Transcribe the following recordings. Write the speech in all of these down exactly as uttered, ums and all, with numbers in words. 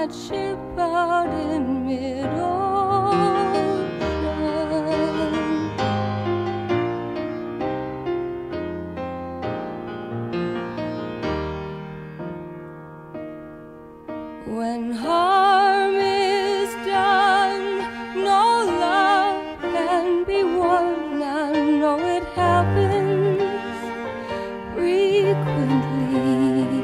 that ship out in mid-ocean. When harm is done, no love can be won. I know it happens frequently,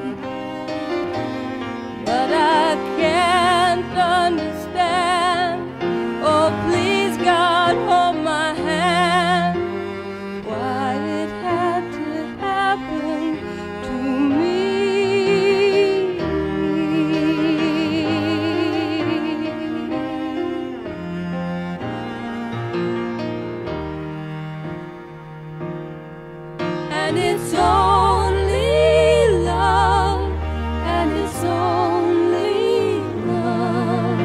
but I can't understand. Oh, please, God, hold my hand. Why it had to happen to me. And it's only love, and it's only love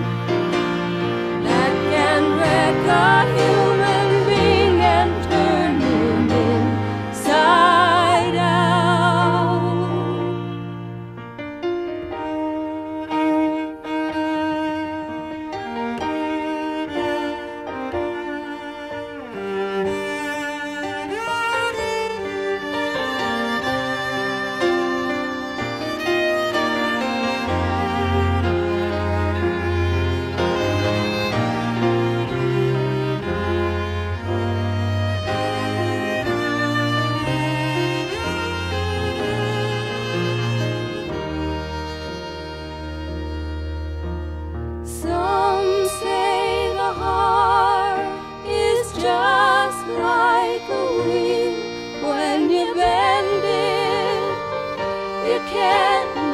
that can wreck a human being and turn him inside out. Some say the heart is just like a wheel. When you bend it, you can't